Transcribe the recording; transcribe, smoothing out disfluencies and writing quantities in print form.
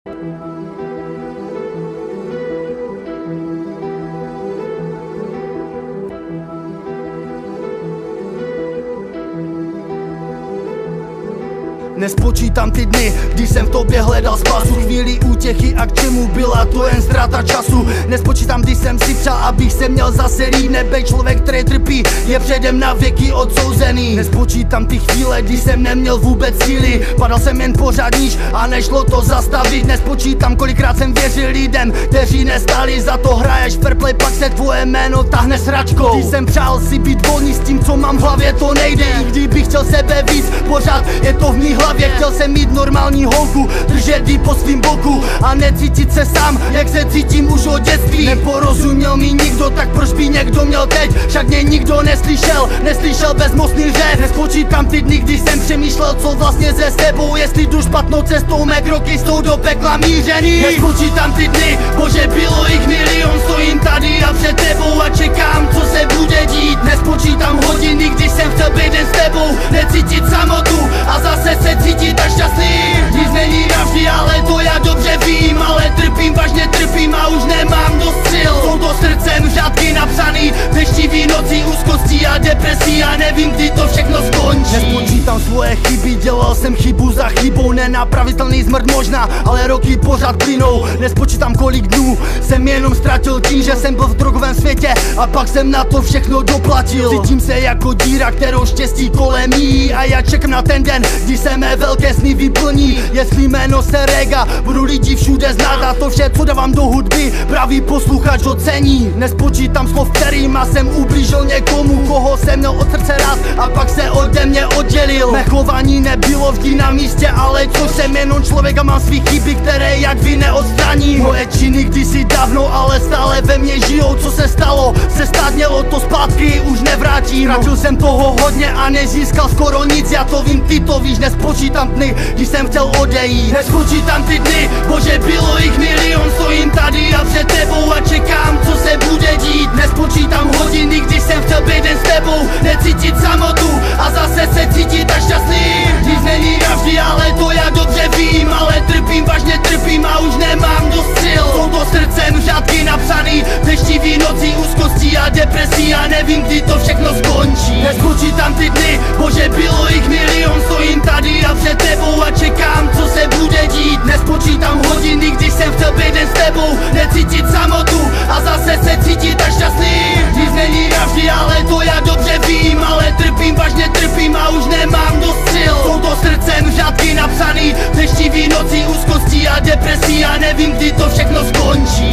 Nespočítám ty dny, když jsem v tobě hledal spásu, chvíli útěchy a k čemu byla to jen ztráta času. Nespočítám, když jsem si přál, abych se měl zase líp, nebej člověk, který trpí, je předem na věky odsouzený. Nespočítám ty chvíle, když jsem neměl vůbec síly, padal jsem jen pořád níž a nešlo to zastavit. Nespočítám, kolikrát jsem věřil lidem, kteří nestáli za to, hraješ fair play, pak se tvoje jméno tahne sračkou. Když jsem přál si být volný s tím, co mám v hlavě, to nejde, i kdybych chtěl sebe víc, pořád je to v mý hlavě. Chtěl jsem mít normální holku, držet jí po svým boku a necítit se sám, jak se cítím už od dětství. Neporozuměl mi nikdo, tak proč by někdo měl teď? Však mě nikdo neslyšel bezmocný řev. Nespočítám ty dny, když jsem přemýšlel, co vlastně se s tebou, jestli jdu špatnou cestou, mé kroky jsou do pekla mířený. Nespočítám ty dny, bože, bylo jich milion, stojím tady a před tebou a čekám, co se bude dít. Nespočítám hodiny, když jsem chtěl být jen s tebou, necítit samotu a zase se cítit tak šťastný. Nic není navždy, ale to já dobře vím, ale trpím, vážně trpím a už nemám dost sil. Jsou to srdcem řádky napsaný, deštivý nocí, úzkostí a depresí a nevím, kdy to všechno skončí. Nespočítám svoje chyby, dělal jsem chybu za chybou, nenapravitelný smrt možná, ale roky pořád plynou. Nespočítám, kolik dnů jsem jenom ztratil tím, že jsem byl v drogovém světě a pak jsem na to všechno doplatil. Cítím se jako díra, kterou štěstí kolem jí a já čekám na ten den, kdy se mé velké sny vyplní. Jestli jméno se Rega budu lidi všude znát a to vše, co dávám do hudby, pravý posluchač ocení. Nespočítám slov, kterýma jsem ublížil někomu, koho jsem měl od srdce rád a pak se ode mě oddělil. Mé chování nebylo vždy na místě, ale co jsem jenom člověk a mám svý chyby, které jak vy neodstraní. Moje činy kdysi dávno, ale stále ve mně žijou. Co se stalo, se stát mělo, to zpátky už nevrátím. Ztratil jsem toho hodně a nezískal skoro nic, já to vím, ty to víš. Nespočítám dny, když jsem chtěl odejít. Nespočítám ty dny, bože, bylo jich milion, stojím tady a před tebou a čekám, co se bude dít. Nespočítám hodiny, když jsem chtěl být jen s tebou, necítit samotu a zase se cítit tak šťastný. Nic není navždy, ale to já dobře vím, ale trpím, vážně trpím a už nemám dost sil. Jsou to srdcem řádky napsaný, deštivý nocí, úzkostí a depresí a nevím, kdy to všechno skončí. Nespočítám ty dny, bože, bylo jich milion, stojím tady a před tebou a čekám, co se bude dít. Nespočítám hodiny, když jsem chtěl být jen s tebou, necítit samotu a zase se cítit tak šťastný. Nic není navždy, ale to já dobře vím, ale trpím, vážně trpím a už nemám dost sil. Jsou to srdcem řádky napsaný, deštivý nocí, úzkostí a depresí a nevím, kdy to všechno skončí.